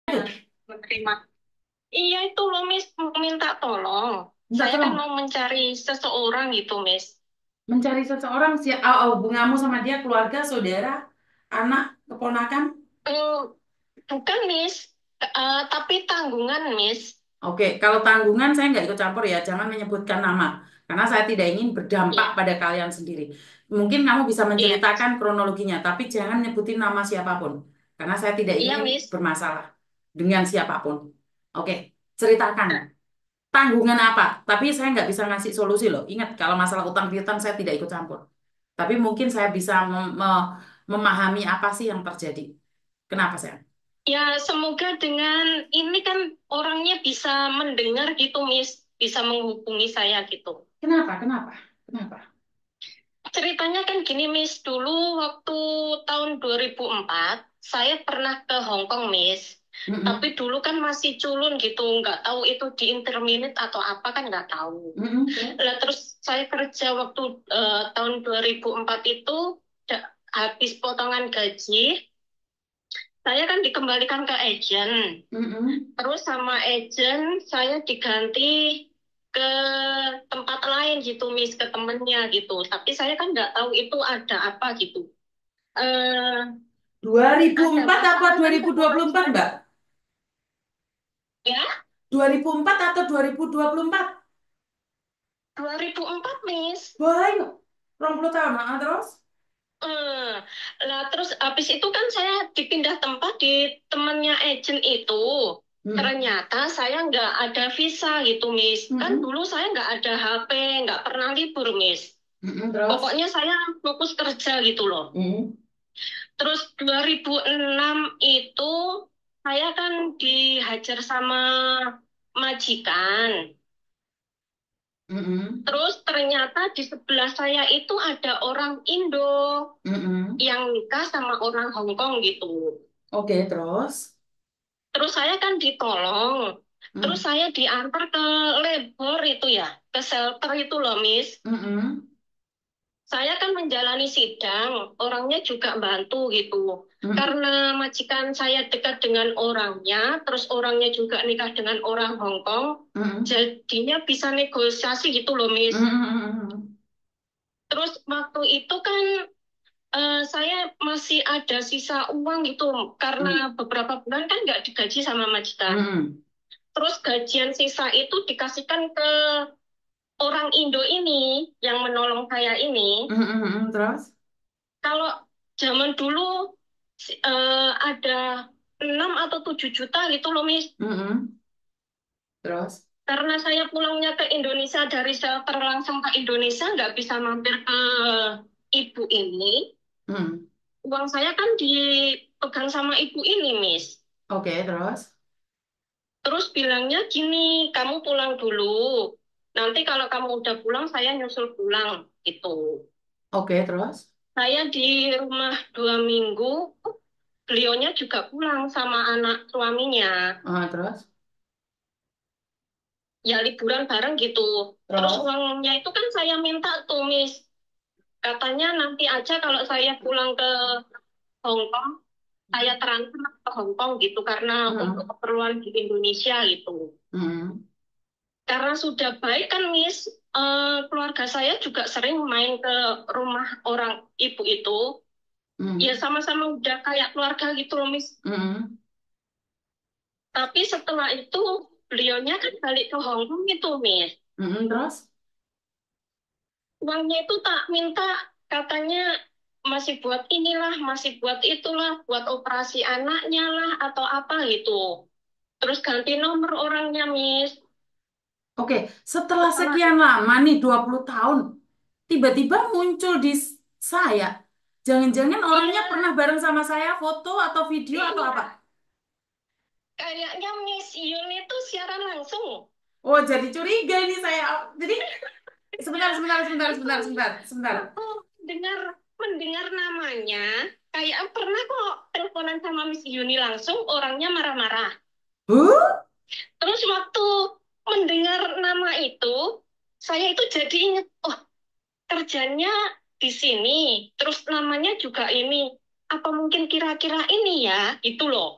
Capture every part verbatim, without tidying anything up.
menerima. Iya itu loh Miss, mau minta tolong. Minta Saya kan tolong. mau mencari seseorang gitu Miss. Mencari seseorang sih. Oh, oh, hubunganmu sama dia, keluarga, saudara, anak, keponakan. Eh, bukan Miss, Eh, tapi tanggungan Miss. Oke, kalau tanggungan saya nggak ikut campur ya. Jangan menyebutkan nama. Karena saya tidak ingin berdampak Iya, pada kalian sendiri. Mungkin kamu bisa iya, menceritakan kronologinya, tapi jangan nyebutin nama siapapun. Karena saya tidak iya ingin Miss. bermasalah dengan siapapun. Oke, ceritakan. Tanggungan apa? Tapi saya nggak bisa ngasih solusi loh. Ingat, kalau masalah utang piutang saya tidak ikut campur. Tapi mungkin saya bisa mem- me- memahami apa sih yang terjadi. Kenapa saya? Ya semoga dengan ini kan orangnya bisa mendengar gitu Miss, bisa menghubungi saya gitu. Kenapa? Kenapa? Kenapa? Ceritanya kan gini, Miss. Dulu waktu tahun dua ribu empat, saya pernah ke Hong Kong, Miss. Tapi Mm-mm. dulu kan masih culun gitu, nggak tahu itu di interminate atau apa kan nggak tahu. Mm-mm, terus? Lah terus saya kerja waktu eh, tahun dua ribu empat itu da- habis potongan gaji, saya kan dikembalikan ke agent. Mm-mm. Terus sama agent saya diganti ke tempat lain gitu, Miss, ke temennya gitu. Tapi saya kan nggak tahu itu ada apa gitu. Eh, ada dua ribu empat apa masalah kan kedua dua ribu dua puluh empat, saya. Mbak? Ya, dua ribu empat atau dua ribu dua puluh empat? dua ribu empat, Miss. Banyak. dua puluh tahun, ah, terus? Eh, lah terus habis itu kan saya dipindah tempat di temannya agent itu. Mm. Ternyata saya nggak ada visa gitu, Miss. Kan Mm-mm. dulu saya nggak ada H P, nggak pernah libur, Miss. Mm-mm, terus? Pokoknya saya fokus kerja gitu loh. Mm. Terus dua ribu enam itu saya kan dihajar sama majikan. Mm-mm. Terus ternyata di sebelah saya itu ada orang Indo Mm-mm. yang nikah sama orang Hong Kong gitu. Oke, terus? Terus saya kan ditolong. Terus Mm. saya diantar ke labor itu ya, ke shelter itu loh, Miss. Mm-mm. Saya kan menjalani sidang, orangnya juga bantu gitu. Mm. Karena majikan saya dekat dengan orangnya, terus orangnya juga nikah dengan orang Hong Kong, Mm. jadinya bisa negosiasi gitu loh, Miss. Mm-mm. Terus waktu itu kan eh, saya masih ada sisa uang gitu, karena Mm. beberapa bulan kan nggak digaji sama majikan. Mm. Terus gajian sisa itu dikasihkan ke orang Indo ini yang menolong saya ini. Mm. Mm. Terus? Kalau zaman dulu si- eh, ada enam atau tujuh juta gitu loh, Miss. Mm. Terus? Karena saya pulangnya ke Indonesia dari shelter langsung ke Indonesia, nggak bisa mampir ke ibu ini. Mm. Uang saya kan dipegang sama ibu ini, Miss. Oke, terus? Terus bilangnya gini, kamu pulang dulu. Nanti kalau kamu udah pulang, saya nyusul pulang gitu. Oke, terus? Saya di rumah dua minggu, beliaunya juga pulang sama anak suaminya. Ah, terus? Ya liburan bareng gitu. Terus Terus? uangnya itu kan saya minta tuh, Miss. Katanya nanti aja kalau saya pulang ke Hong Kong, saya transfer ke Hong Kong gitu karena untuk Mm. keperluan di Indonesia gitu. Mm. Karena sudah baik kan, Miss, eh, keluarga saya juga sering main ke rumah orang ibu itu. Ya Mm. sama-sama udah kayak keluarga gitu loh, Miss. Mm. Tapi setelah itu beliaunya kan balik ke Hong Kong itu, Miss. Mm. Terus? Uangnya itu tak minta, katanya masih buat inilah, masih buat itulah, buat operasi anaknya lah atau apa gitu. Terus ganti nomor orangnya, Miss. Oke, setelah Setelah sekian lama nih dua puluh tahun, tiba-tiba muncul di s- saya. Jangan-jangan orangnya iya, pernah bareng sama saya, foto atau video atau apa? iya, kayaknya Miss Yun itu siaran langsung. Oh, jadi curiga ini saya. Jadi sebentar, sebentar, sebentar, Aku, sebentar, sebentar, sebentar. aku dengar mendengar namanya, kayak pernah kok teleponan sama Miss Yuni langsung, orangnya marah-marah. Huh? Terus waktu mendengar nama itu, saya itu jadi inget, oh kerjanya di sini, terus namanya juga ini. Apa mungkin kira-kira ini ya? Itu loh.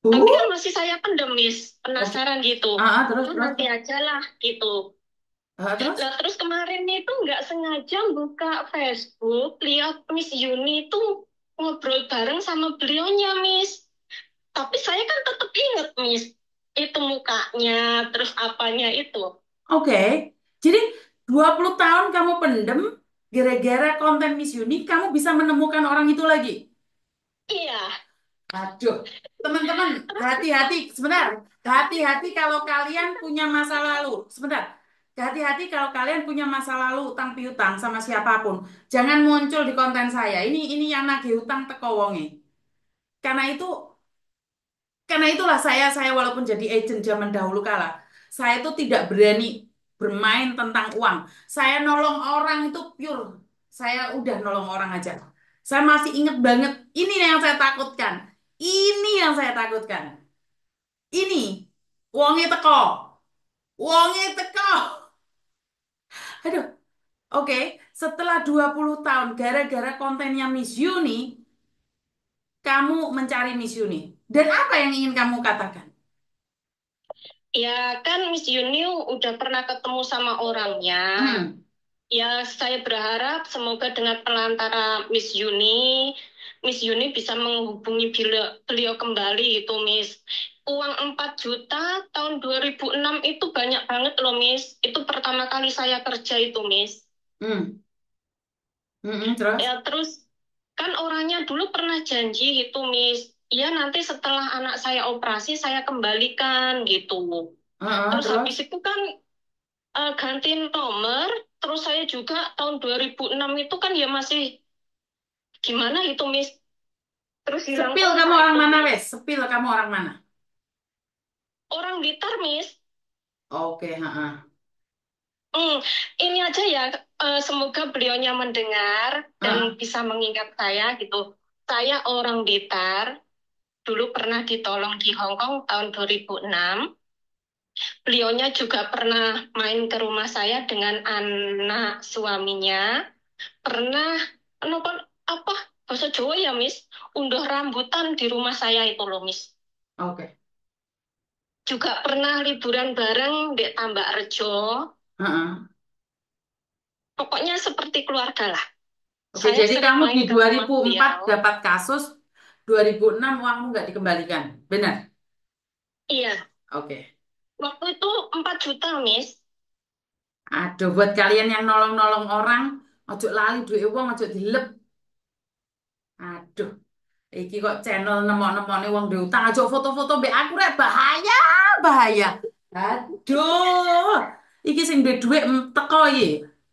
Tapi Uh, kan masih saya pendem, Miss. oke. Penasaran gitu. Ah, ah, terus Oh, terus. nanti aja lah gitu. Ah, Lah terus. terus kemarin itu nggak sengaja buka Facebook, lihat Miss Yuni itu ngobrol bareng sama beliaunya, Miss. Tapi saya kan tetap inget, Miss. Itu mukanya, terus apanya itu. Oke. Jadi dua puluh tahun kamu pendem gara-gara konten Miss Uni, kamu bisa menemukan orang itu lagi. Iya. Aduh, teman-teman, hati-hati sebentar. Hati-hati kalau kalian punya masa lalu. Sebentar. Hati-hati kalau kalian punya masa lalu utang piutang sama siapapun. Jangan muncul di konten saya. Ini ini yang nagih utang teko wonge. Karena itu karena itulah saya saya walaupun jadi agent zaman dahulu kala, saya itu tidak berani bermain tentang uang. Saya nolong orang itu pure. Saya udah nolong orang aja. Saya masih ingat banget. Ini yang saya takutkan. Ini yang saya takutkan. Ini uangnya teko. Uangnya teko. Aduh, oke. Setelah dua puluh tahun gara-gara kontennya Miss Yuni, kamu mencari Miss Yuni. Dan apa yang ingin kamu katakan? Ya kan Miss Yuni udah pernah ketemu sama orangnya. Hmm. Ya saya berharap semoga dengan perantara Miss Yuni, Miss Yuni bisa menghubungi beliau, beliau kembali itu Miss. Uang empat juta tahun dua ribu enam itu banyak banget loh Miss. Itu pertama kali saya kerja itu Miss. Hmm. Hmm, terus? Ya terus kan orangnya dulu pernah janji gitu Miss. Ya nanti setelah anak saya operasi saya kembalikan gitu. Heeh, Terus habis terus? itu kan eh, ganti nomor, terus saya juga tahun dua ribu enam itu kan ya masih gimana itu Miss, terus hilang Sepil kamu kontak orang itu mana, Miss. wes? Sepil kamu orang mana? Orang Blitar Miss. Oke, heeh. Hmm, ini aja ya, eh, semoga beliaunya mendengar dan Heeh. bisa mengingat saya gitu. Saya orang Blitar, dulu pernah ditolong di Hong Kong tahun dua ribu enam. Beliaunya juga pernah main ke rumah saya dengan anak suaminya. Pernah nonton apa bahasa Jawa ya Miss, unduh rambutan di rumah saya itu loh Miss. Oke. Juga pernah liburan bareng di Tambak Rejo. Heeh. Pokoknya seperti keluarga lah. Oke, Saya jadi sering kamu di main ke dua rumah ribu empat beliau. dapat kasus, dua ribu enam uangmu nggak dikembalikan. Benar? Iya, Oke. waktu itu empat juta Miss. Aduh, buat kalian yang nolong-nolong orang, ojo lali duit uang, ojo dilep. Aduh, iki kok channel nemok-nemokne wong duwe utang, ojo foto-foto mbek aku rek bahaya, bahaya. Aduh, iki sing duwe duit em, teko iki.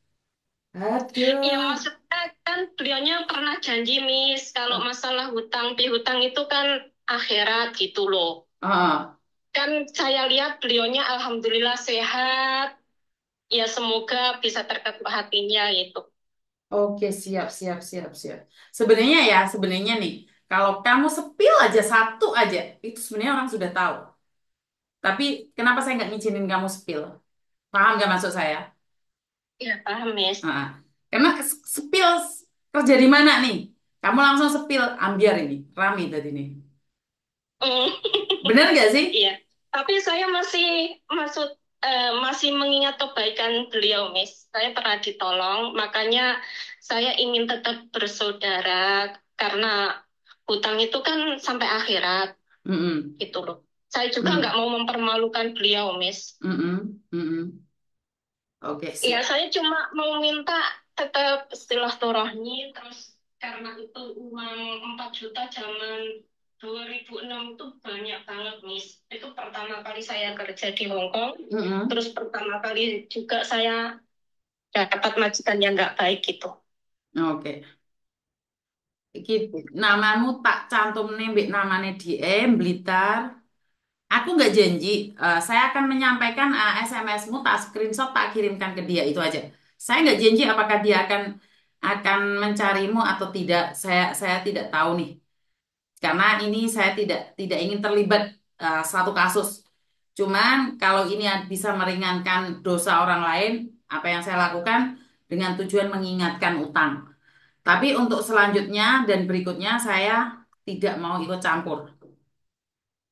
Ya Aduh. maksudnya kan beliaunya pernah janji Miss, kalau masalah hutang piutang itu kan akhirat gitu loh. Ah, Kan saya lihat beliaunya alhamdulillah sehat. Ya semoga bisa terketuk hatinya gitu. oke, siap, siap, siap, siap. Sebenarnya ya, sebenarnya nih, kalau kamu sepil aja satu aja, itu sebenarnya orang sudah tahu. Tapi kenapa saya nggak ngizinin kamu sepil? Paham nggak maksud saya? Ya paham Miss. Ah, karena s- sepil s- kerja di mana nih? Kamu langsung sepil, ambiar ini, rame tadi nih. Mm. Bener nggak sih? Iya. Tapi saya masih maksud eh, masih mengingat kebaikan beliau, Miss. Saya pernah ditolong, makanya saya ingin tetap bersaudara karena hutang itu kan sampai akhirat Mm-mm. gitu loh. Saya juga nggak Mm. mau mempermalukan beliau, Miss. Mm-mm. Mm-mm. Oke, Ya, siap. saya cuma mau minta tetap silaturahmi, terus karena itu uang empat juta zaman dua ribu enam itu banyak banget, Miss. Itu pertama kali saya kerja di Hong Kong, Mm-mm. terus pertama kali juga saya dapat majikan yang nggak baik gitu. Oke. Iki namamu tak cantum nih, mbak namanya D M Blitar. Aku nggak janji, eh, saya akan menyampaikan eh, S M S-mu, tak screenshot, tak kirimkan ke dia itu aja. Saya nggak janji apakah dia akan akan mencarimu atau tidak. Saya saya tidak tahu nih, karena ini saya tidak tidak ingin terlibat eh, suatu kasus. Cuman kalau ini bisa meringankan dosa orang lain, apa yang saya lakukan dengan tujuan mengingatkan utang. Tapi untuk selanjutnya dan berikutnya saya tidak mau ikut campur.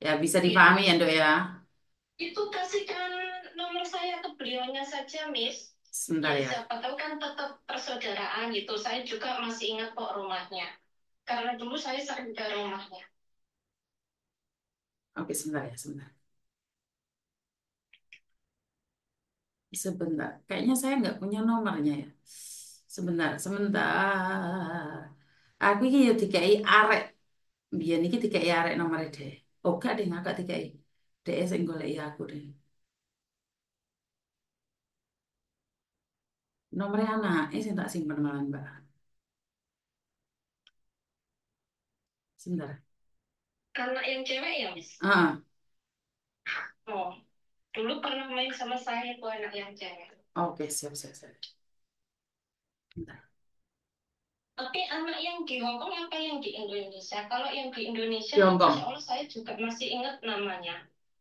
Ya bisa Iya. dipahami ya Dok ya. Itu kasihkan nomor saya ke beliaunya saja, Miss. Sebentar Ya, ya. siapa tahu kan tetap persaudaraan gitu. Saya juga masih ingat kok rumahnya. Karena dulu saya sering ke rumahnya. Oke sebentar ya, sebentar. Sebentar. Kayaknya saya nggak punya nomornya ya. Sebentar, sebentar. Aku ini ya dikai arek. Biar ini dikai arek nomornya deh. Oh gak deh, nggak dikai. Deh sing goleki aku deh. Nomornya anak, ini saya tak simpen malah Mbak. Sebentar. Anak yang cewek ya, Miss? Ah, Oh, dulu pernah main sama saya tuh anak yang cewek. oke siap siap siap. Bentar. Tapi anak yang di Hongkong apa yang di Indonesia? Kalau yang di Indonesia, Di Masya Hongkong. Allah saya juga masih ingat namanya.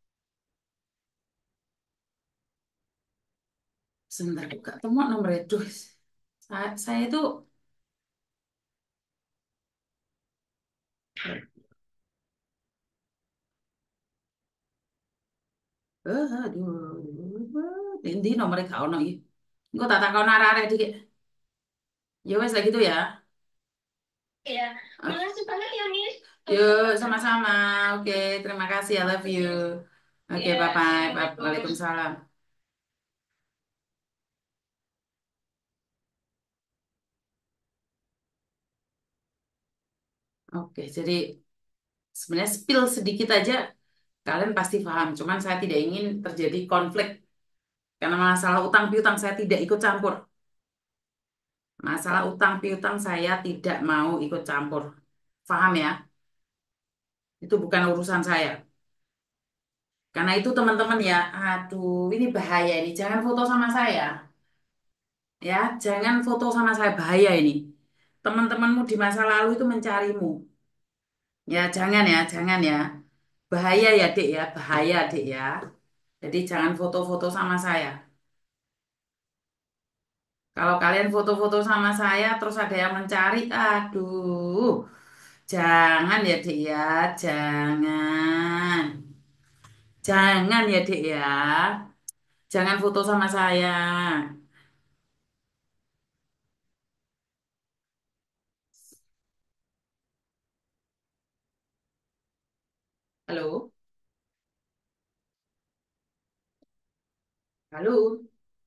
Sebentar, aku gak temu nomornya. Duh, saya, saya itu, eh, aduh, ini nomornya gak ono iki. Engko tak takon arek-arek dikit. Ya wes lah gitu ya. Iya, Ah, makasih banget ya, Miss. yuk, Sama-sama. sama-sama. Oke, terima kasih. I love you. Miss. Oke, Iya, bye-bye. Bye- Assalamualaikum. Waalaikumsalam. Oke, jadi sebenarnya spill sedikit aja, kalian pasti paham. Cuman saya tidak ingin terjadi konflik. Karena masalah utang piutang saya tidak ikut campur. Masalah utang piutang saya tidak mau ikut campur. Paham ya? Itu bukan urusan saya. Karena itu teman-teman ya, aduh ini bahaya ini. Jangan foto sama saya. Ya, jangan foto sama saya, bahaya ini. Teman-temanmu di masa lalu itu mencarimu. Ya, jangan ya, jangan ya. Bahaya ya, Dek ya, bahaya, Dek ya. Jadi jangan foto-foto sama saya. Kalau kalian foto-foto sama saya terus ada yang mencari, aduh. Jangan ya, Dek ya, jangan. Jangan ya, Dek ya. Jangan foto sama saya. Halo? Halo?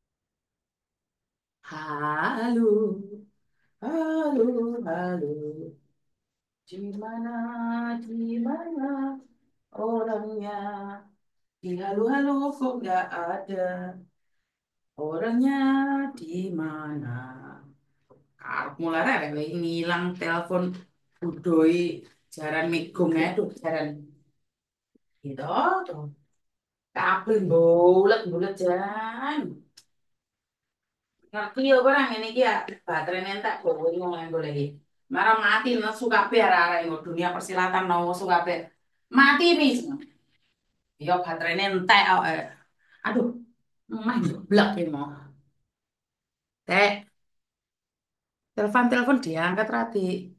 Halo? Halo? Halo? Di mana, di mana orangnya? Di halo-halo kok nggak ada. Orangnya di mana? Arep mulai rek ngilang telepon budoi jaran migung tuh jaran gitu tuh. Kabel bulat bulat jaran. Ngerti ya orang ini ya baterai entek bawa ini ngomongin boleh lagi. Marah mati nesu kabeh arek-arek ngo dunia persilatan no nesu kabeh. Mati mis. Ya baterai entek kok. eh. Aduh, mah jeblak ini mau. Teh, telepon-telepon diangkat Rati.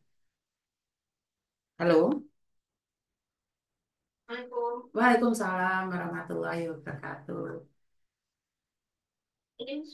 Halo? Assalamualaikum. Waalaikumsalam warahmatullahi wabarakatuh. Ini